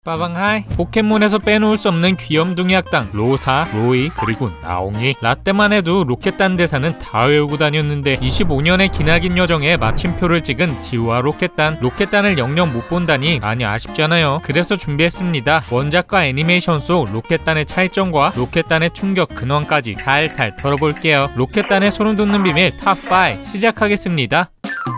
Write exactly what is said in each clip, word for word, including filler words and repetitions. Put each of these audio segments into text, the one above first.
빠방하이. 포켓몬에서 빼놓을 수 없는 귀염둥이 악당 로사, 로이, 그리고 나옹이. 라떼만 해도 로켓단 대사는 다 외우고 다녔는데 이십오 년의 기나긴 여정에 마침표를 찍은 지우와 로켓단. 로켓단을 영영 못 본다니 많이 아쉽잖아요. 그래서 준비했습니다. 원작과 애니메이션 속 로켓단의 차이점과 로켓단의 충격 근원까지 탈탈 털어볼게요. 로켓단의 소름 돋는 비밀 탑 오 시작하겠습니다.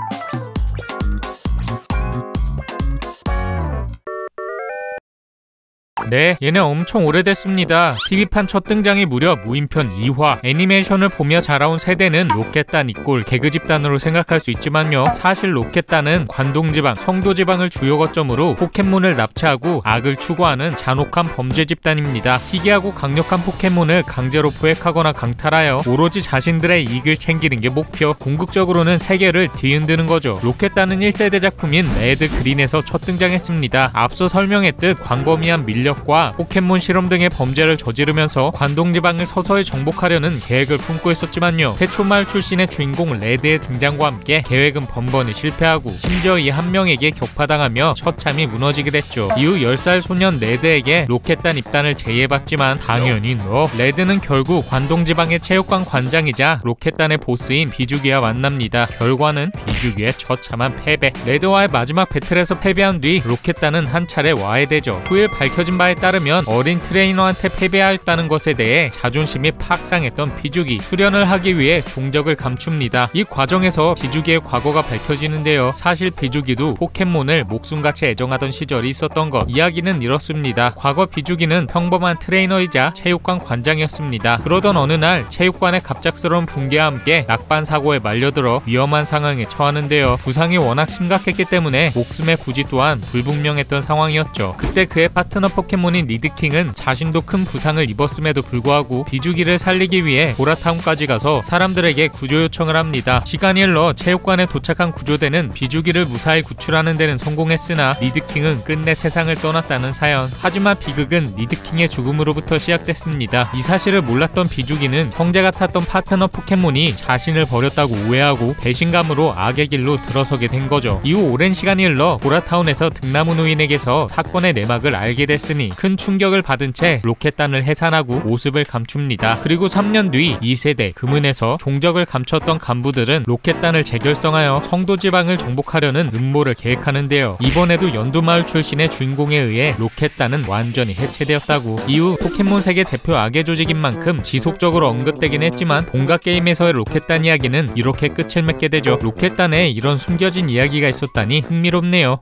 네, 얘네 엄청 오래됐습니다. 티비판 첫 등장이 무려 무인편 이 화. 애니메이션을 보며 자라온 세대는 로켓단 이꼴 개그 집단으로 생각할 수 있지만요, 사실 로켓단은 관동지방, 성도지방을 주요 거점으로 포켓몬을 납치하고 악을 추구하는 잔혹한 범죄 집단입니다. 희귀하고 강력한 포켓몬을 강제로 포획하거나 강탈하여 오로지 자신들의 이익을 챙기는 게 목표. 궁극적으로는 세계를 뒤흔드는 거죠. 로켓단은 일 세대 작품인 레드 그린에서 첫 등장했습니다. 앞서 설명했듯 광범위한 밀력 과 포켓몬 실험 등의 범죄를 저지르면서 관동지방을 서서히 정복하려는 계획을 품고 있었지만요, 태초마을 출신의 주인공 레드의 등장과 함께 계획은 번번이 실패하고 심지어 이 한 명에게 격파당하며 처참히 무너지게 됐죠. 이후 열 살 소년 레드에게 로켓단 입단을 제의해봤지만 당연히 너. 레드는 결국 관동지방의 체육관 관장이자 로켓단의 보스인 비주기와 만납니다. 결과는 비주기의 처참한 패배. 레드와의 마지막 배틀에서 패배한 뒤 로켓단은 한 차례 와해되죠. 후에 밝혀진 바에 따르면 어린 트레이너한테 패배하였다는 것에 대해 자존심이 팍 상했던 비주기. 수련을 하기 위해 종적을 감춥니다. 이 과정에서 비주기의 과거가 밝혀지는데요, 사실 비주기도 포켓몬을 목숨같이 애정하던 시절이 있었던 것. 이야기는 이렇습니다. 과거 비주기는 평범한 트레이너이자 체육관 관장이었습니다. 그러던 어느 날 체육관의 갑작스러운 붕괴와 함께 낙반 사고에 말려들어 위험한 상황에 처하는데요, 부상이 워낙 심각했기 때문에 목숨의 부지 또한 불분명했던 상황이었죠. 그때 그의 파트너 포켓몬인 니드킹은 자신도 큰 부상을 입었음에도 불구하고 비주기를 살리기 위해 보라타운까지 가서 사람들에게 구조 요청을 합니다. 시간이 흘러 체육관에 도착한 구조대는 비주기를 무사히 구출하는 데는 성공했으나 니드킹은 끝내 세상을 떠났다는 사연. 하지만 비극은 니드킹의 죽음으로부터 시작됐습니다. 이 사실을 몰랐던 비주기는 형제 같았던 파트너 포켓몬이 자신을 버렸다고 오해하고 배신감으로 악의 길로 들어서게 된 거죠. 이후 오랜 시간이 흘러 보라타운에서 등나무 노인에게서 사건의 내막을 알게 됐으니 큰 충격을 받은 채 로켓단을 해산하고 모습을 감춥니다. 그리고 삼 년 뒤 이 세대 금은에서 종적을 감췄던 간부들은 로켓단을 재결성하여 성도지방을 정복하려는 음모를 계획하는데요, 이번에도 연두마을 출신의 주인공에 의해 로켓단은 완전히 해체되었다고. 이후 포켓몬 세계 대표 악의 조직인 만큼 지속적으로 언급되긴 했지만 본각 게임에서의 로켓단 이야기는 이렇게 끝을 맺게 되죠. 로켓단에 이런 숨겨진 이야기가 있었다니 흥미롭네요.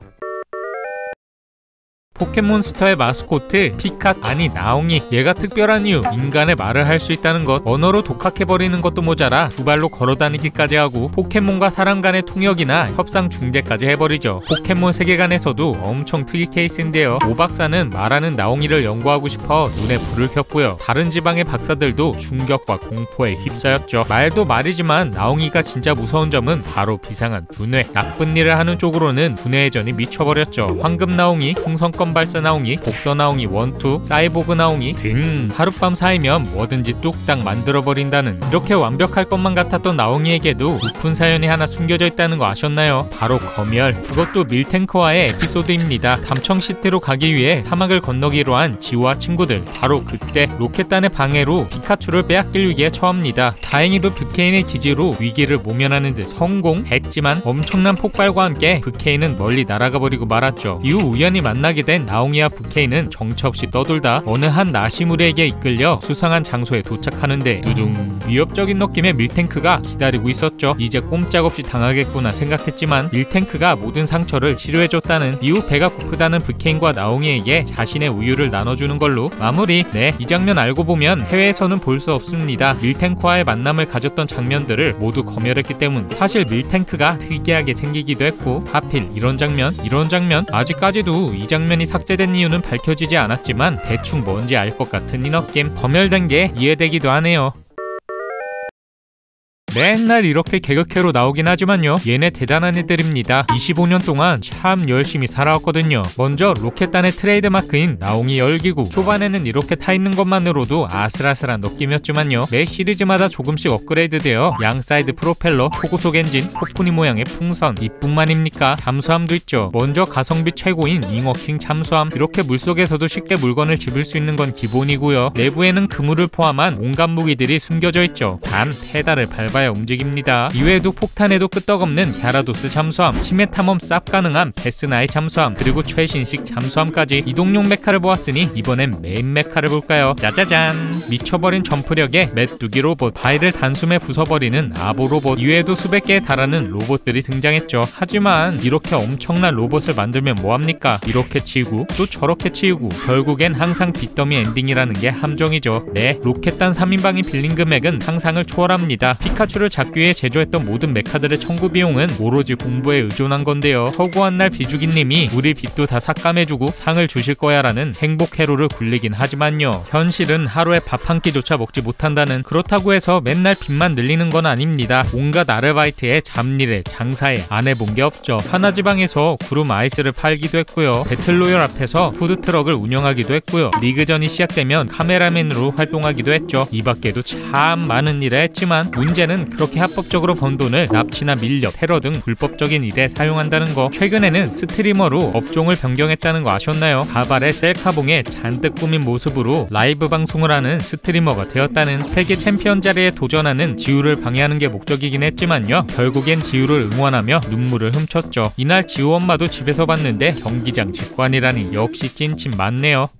포켓몬스터의 마스코트 피카, 아니 나옹이. 얘가 특별한 이유, 인간의 말을 할 수 있다는 것. 언어로 독학해버리는 것도 모자라 두 발로 걸어다니기까지 하고 포켓몬과 사람 간의 통역이나 협상 중재까지 해버리죠. 포켓몬 세계관에서도 엄청 특이 케이스인데요, 오 박사는 말하는 나옹이를 연구하고 싶어 눈에 불을 켰고요, 다른 지방의 박사들도 충격과 공포에 휩싸였죠. 말도 말이지만 나옹이가 진짜 무서운 점은 바로 비상한 두뇌. 나쁜 일을 하는 쪽으로는 두뇌의 전이 미쳐버렸죠. 황금 나옹이, 풍선껌 발사 나옹이, 복서 나옹이 일, 이, 사이보그 나옹이 등 하룻밤 사이면 뭐든지 뚝딱 만들어버린다는, 이렇게 완벽할 것만 같았던 나옹이에게도 높은 사연이 하나 숨겨져 있다는 거 아셨나요? 바로 검열. 그것도 밀탱크와의 에피소드입니다. 담청시티로 가기 위해 사막을 건너기로 한 지우와 친구들. 바로 그때 로켓단의 방해로 피카츄를 빼앗길 위기에 처합니다. 다행히도 브케인의 기지로 위기를 모면하는 데 성공했지만 엄청난 폭발과 함께 브케인은 멀리 날아가 버리고 말았죠. 이후 우연히 만나게 된 나옹이와 브케인은 정처 없이 떠돌다 어느 한 나시무리에게 이끌려 수상한 장소에 도착하는데 두둥, 위협적인 느낌의 밀탱크가 기다리고 있었죠. 이제 꼼짝없이 당하겠구나 생각했지만 밀탱크가 모든 상처를 치료해줬다는, 이후 배가 고프다는 브케인과 나옹이에게 자신의 우유를 나눠주는 걸로 마무리. 네, 이 장면 알고 보면 해외에서는 볼 수 없습니다. 밀탱크와의 만남을 가졌던 장면들을 모두 검열했기 때문 사실 밀탱크가 특이하게 생기기도 했고, 하필 이런 장면, 이런 장면, 아직까지도 이 장면이 삭제된 이유는 밝혀지지 않았지만 대충 뭔지 알 것 같은 이 느낌. 검열된 게 이해되기도 하네요. 맨날 이렇게 개그캐로 나오긴 하지만요, 얘네 대단한 애들입니다. 이십오 년 동안 참 열심히 살아왔거든요. 먼저 로켓단의 트레이드마크인 나옹이 열기구. 초반에는 이렇게 타있는 것만으로도 아슬아슬한 느낌이었지만요, 매 시리즈마다 조금씩 업그레이드되어 양사이드 프로펠러, 초고속 엔진, 포프니 모양의 풍선, 이뿐만입니까? 잠수함도 있죠. 먼저 가성비 최고인 잉어킹 잠수함. 이렇게 물속에서도 쉽게 물건을 집을 수 있는 건 기본이고요. 내부에는 그물을 포함한 온갖 무기들이 숨겨져 있죠. 단 페달을 밟아야 움직입니다. 이외에도 폭탄에도 끄떡없는 갸라도스 잠수함, 심해 탐험 쌉 가능한 베스나이 잠수함, 그리고 최신식 잠수함까지. 이동용 메카를 보았으니 이번엔 메인 메카를 볼까요? 짜자잔! 미쳐버린 점프력의 메뚜기 로봇, 바위를 단숨에 부숴버리는 아보 로봇, 이외에도 수백 개에 달하는 로봇들이 등장했죠. 하지만 이렇게 엄청난 로봇을 만들면 뭐합니까? 이렇게 치우고 또 저렇게 치우고 결국엔 항상 빚더미 엔딩이라는 게 함정이죠. 네, 로켓단 삼 인방이 빌린 금액은 상상을 초월합니다. 피카츄를 잡기 위해 제조했던 모든 메카들의 청구 비용은 오로지 공부에 의존한 건데요. 허구한 날 비주기님이 우리 빚도 다 삭감해주고 상을 주실 거야 라는 행복 회로를 굴리긴 하지만요, 현실은 하루에 밥 한 끼조차 먹지 못한다는. 그렇다고 해서 맨날 빚만 늘리는 건 아닙니다. 온갖 아르바이트에 잡일에 장사에 안 해본 게 없죠. 하나지방에서 구름 아이스를 팔기도 했고요, 배틀로얄 앞에서 푸드트럭을 운영하기도 했고요, 리그전이 시작되면 카메라맨으로 활동하기도 했죠. 이 밖에도 참 많은 일을 했지만 문제는 그렇게 합법적으로 번 돈을 납치나 밀렵, 테러 등 불법적인 일에 사용한다는 거. 최근에는 스트리머로 업종을 변경했다는 거 아셨나요? 가발에 셀카봉에 잔뜩 꾸민 모습으로 라이브 방송을 하는 스트리머가 되었다는. 세계 챔피언 자리에 도전하는 지우를 방해하는 게 목적이긴 했지만요, 결국엔 지우를 응원하며 눈물을 훔쳤죠. 이날 지우 엄마도 집에서 봤는데 경기장 직관이라니 역시 찐친 맞네요.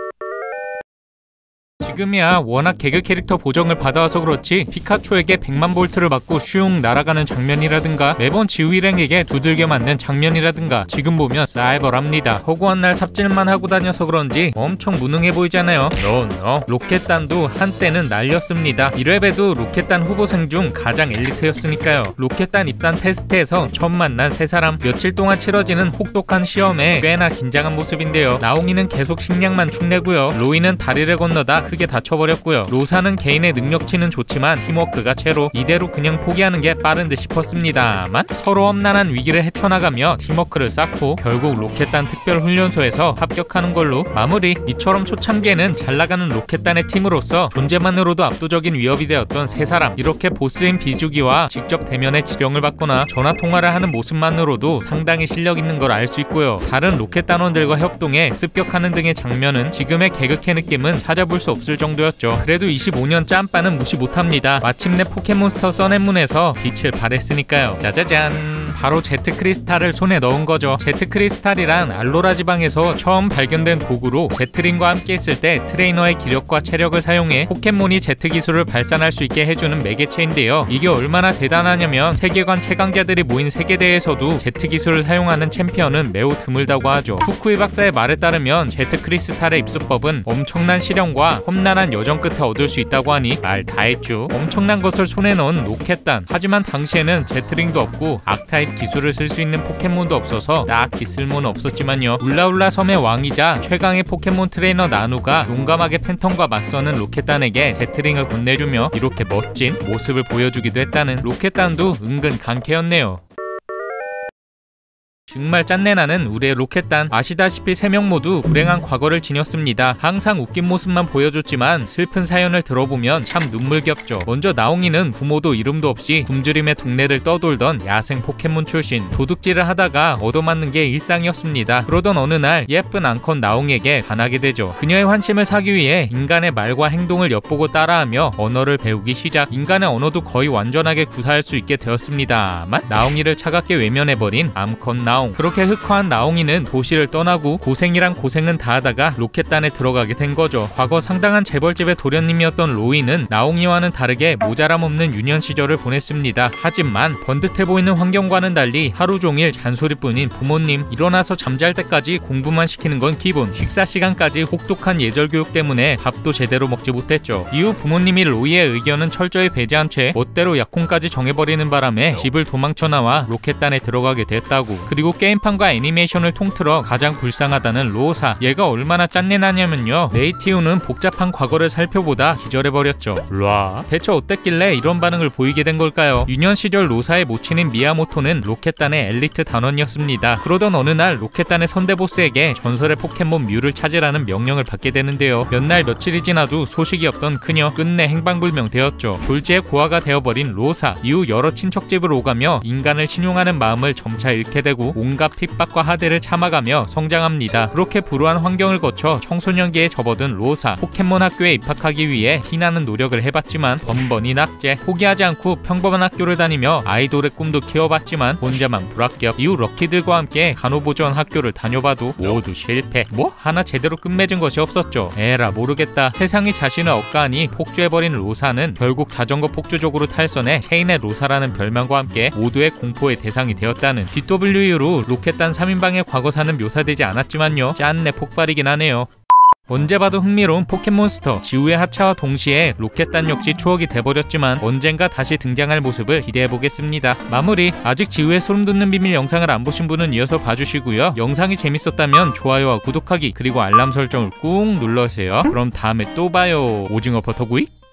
지금이야 워낙 개그 캐릭터 보정을 받아와서 그렇지 피카츄에게 백만 볼트를 맞고 슝 날아가는 장면이라든가 매번 지우 일행에게 두들겨 맞는 장면이라든가 지금 보면 사이버랍니다. 허구한 날 삽질만 하고 다녀서 그런지 엄청 무능해 보이잖아요. 노 노 로켓단도 한때는 날렸습니다. 일 렙에도 로켓단 후보생 중 가장 엘리트였으니까요. 로켓단 입단 테스트에서 처음 만난 세 사람, 며칠 동안 치러지는 혹독한 시험에 꽤나 긴장한 모습인데요. 나옹이는 계속 식량만 축내고요, 로이는 다리를 건너다 크게 다쳐버렸고요. 로사는 개인의 능력치는 좋지만 팀워크가 채로. 이대로 그냥 포기하는 게 빠른 듯 싶었습니다만 서로 험난한 위기를 헤쳐나가며 팀워크를 쌓고 결국 로켓단 특별훈련소에서 합격하는 걸로 마무리. 이처럼 초창기에는 잘나가는 로켓단의 팀으로서 존재만으로도 압도적인 위협이 되었던 세 사람, 이렇게 보스인 비주기와 직접 대면의 지령을 받거나 전화통화를 하는 모습만으로도 상당히 실력 있는 걸 알 수 있고요. 다른 로켓단원들과 협동해 습격하는 등의 장면은 지금의 개그캐 느낌은 찾아볼 수 없을 정도였죠. 그래도 이십오 년 짬바는 무시 못합니다. 마침내 포켓몬스터 써낸문에서 빛을 발했으니까요. 짜자잔! 바로 제트 크리스탈을 손에 넣은 거죠. 제트 크리스탈이란 알로라 지방에서 처음 발견된 도구로 제트링과 함께 있을 때 트레이너의 기력과 체력을 사용해 포켓몬이 제트 기술을 발산할 수 있게 해주는 매개체인데요. 이게 얼마나 대단하냐면 세계관 최강자들이 모인 세계대회에서도 제트 기술을 사용하는 챔피언은 매우 드물다고 하죠. 후쿠이 박사의 말에 따르면 제트 크리스탈의 입수법은 엄청난 실험과 험난한 여정 끝에 얻을 수 있다고 하니 말 다 했죠. 엄청난 것을 손에 넣은 로켓단. 하지만 당시에는 제트링도 없고 악타입 기술을 쓸 수 있는 포켓몬도 없어서 딱히 쓸모는 없었지만요. 울라울라 섬의 왕이자 최강의 포켓몬 트레이너 나누가 용감하게 팬텀과 맞서는 로켓단에게 제트링을 건네주며 이렇게 멋진 모습을 보여주기도 했다는. 로켓단도 은근 강캐였네요. 정말 짠내나는 우리의 로켓단. 아시다시피 세 명 모두 불행한 과거를 지녔습니다. 항상 웃긴 모습만 보여줬지만 슬픈 사연을 들어보면 참 눈물겹죠. 먼저 나옹이는 부모도 이름도 없이 굶주림의 동네를 떠돌던 야생 포켓몬 출신. 도둑질을 하다가 얻어맞는 게 일상이었습니다. 그러던 어느 날 예쁜 앙컷 나옹에게 반하게 되죠. 그녀의 환심을 사기 위해 인간의 말과 행동을 엿보고 따라하며 언어를 배우기 시작. 인간의 언어도 거의 완전하게 구사할 수 있게 되었습니다만 나옹이를 차갑게 외면해버린 암컷 나옹. 그렇게 흑화한 나옹이는 도시를 떠나고 고생이란 고생은 다하다가 로켓단에 들어가게 된 거죠. 과거 상당한 재벌집의 도련님이었던 로이는 나옹이와는 다르게 모자람 없는 유년 시절을 보냈습니다. 하지만 번듯해 보이는 환경과는 달리 하루 종일 잔소리뿐인 부모님. 일어나서 잠잘 때까지 공부만 시키는 건 기본. 식사 시간까지 혹독한 예절 교육 때문에 밥도 제대로 먹지 못했죠. 이후 부모님이 로이의 의견은 철저히 배제한 채 멋대로 약혼까지 정해버리는 바람에 집을 도망쳐 나와 로켓단에 들어가게 됐다고. 그리고 그리고 게임판과 애니메이션을 통틀어 가장 불쌍하다는 로사. 얘가 얼마나 짠내나냐면요, 네이티우는 복잡한 과거를 살펴보다 기절해버렸죠. 라 대체 어땠길래 이런 반응을 보이게 된 걸까요? 유년 시절 로사의 모친인 미야모토는 로켓단의 엘리트 단원이었습니다. 그러던 어느 날 로켓단의 선대보스에게 전설의 포켓몬 뮤를 찾으라는 명령을 받게 되는데요. 몇 날 며칠이 지나도 소식이 없던 그녀, 끝내 행방불명되었죠. 졸지에 고아가 되어버린 로사. 이후 여러 친척집을 오가며 인간을 신용하는 마음을 점차 잃게 되고 온갖 핍박과 하대를 참아가며 성장합니다. 그렇게 불우한 환경을 거쳐 청소년기에 접어든 로사. 포켓몬 학교에 입학하기 위해 희나는 노력을 해봤지만 번번이 낙제. 포기하지 않고 평범한 학교를 다니며 아이돌의 꿈도 키워봤지만 혼자만 불합격. 이후 럭키들과 함께 간호보조원 학교를 다녀봐도 모두 실패. 뭐? 하나 제대로 끝맺은 것이 없었죠. 에라 모르겠다. 세상이 자신을 억까하니 폭주해버린 로사는 결국 자전거 폭주족으로 탈선해 체인의 로사라는 별명과 함께 모두의 공포의 대상이 되었다는 디더블유이로 로켓단 삼 인방의 과거사는 묘사되지 않았지만요, 짠내 폭발이긴 하네요. 언제 봐도 흥미로운 포켓몬스터. 지우의 하차와 동시에 로켓단 역시 추억이 돼버렸지만 언젠가 다시 등장할 모습을 기대해보겠습니다. 마무리. 아직 지우의 소름돋는 비밀 영상을 안 보신 분은 이어서 봐주시고요. 영상이 재밌었다면 좋아요와 구독하기 그리고 알람 설정을 꾹 눌러주세요. 그럼 다음에 또 봐요. 오징어 버터구이?